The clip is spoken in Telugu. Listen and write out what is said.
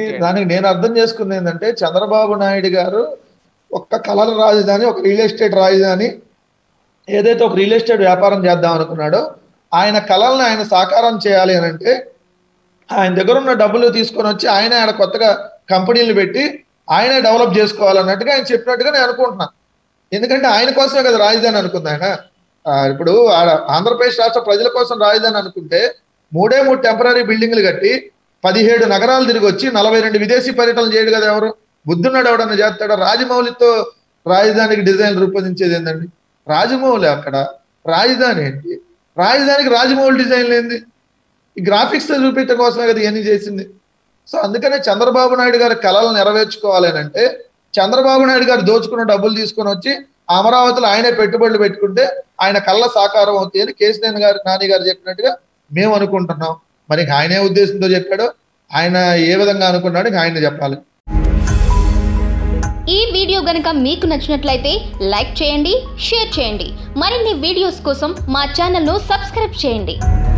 దానికి నేను అర్థం చేసుకుంది ఏంటంటే చంద్రబాబు నాయుడు గారు ఒక కళల రాజధాని, ఒక రియల్ ఎస్టేట్ రాజధాని, ఏదైతే ఒక రియల్ ఎస్టేట్ వ్యాపారం చేద్దాం అనుకున్నాడో ఆయన కళల్ని ఆయన సాకారం చేయాలి అని అంటే ఆయన దగ్గర ఉన్న డబ్బులు తీసుకొని వచ్చి ఆయనే ఆడ కొత్తగా కంపెనీలు పెట్టి ఆయనే డెవలప్ చేసుకోవాలన్నట్టుగా ఆయన చెప్పినట్టుగా నేను అనుకుంటున్నాను. ఎందుకంటే ఆయన కోసమే కదా రాజధాని అనుకుంది ఆయన. ఇప్పుడు ఆంధ్రప్రదేశ్ రాష్ట్ర ప్రజల కోసం రాజధాని అనుకుంటే 3 టెంపరీ బిల్డింగ్లు కట్టి 17 నగరాలు తిరిగి వచ్చి 42 విదేశీ పర్యటనలు చేయడు కదా ఎవరు. బుద్ధున్నాడు ఎవడన్నా చేస్తాడా? రాజమౌళితో రాజధానికి డిజైన్ రూపొందించేది ఏంటండి? రాజమౌళి అక్కడ రాజధాని ఏంటి? రాజధానికి రాజమౌళి డిజైన్లు ఏంది? ఈ గ్రాఫిక్స్ చూపించడం కోసమే కదా ఇవన్నీ చేసింది. సో అందుకనే చంద్రబాబు నాయుడు గారి కళలు నెరవేర్చుకోవాలి అని అంటే చంద్రబాబు నాయుడు గారు దోచుకున్న డబ్బులు తీసుకొని వచ్చి అమరావతిలో ఆయనే పెట్టుబడులు పెట్టుకుంటే ఆయన కళ్ళ సాకారం అవుతాయి అని కేసీఆర్ గారు, నాని గారు చెప్పినట్టుగా మేము అనుకుంటున్నాం. మరి ఆయనే ఉద్దేశంతో చెప్పాడో, ఆయన ఏ విధంగా అనుకున్నాడో ఆయన చెప్పాలి. ఈ వీడియో గనుక మీకు నచ్చినట్లయితే లైక్ చేయండి, షేర్ చేయండి. మరిన్ని వీడియోస్ కోసం మా ఛానల్ను సబ్స్క్రైబ్ చేయండి.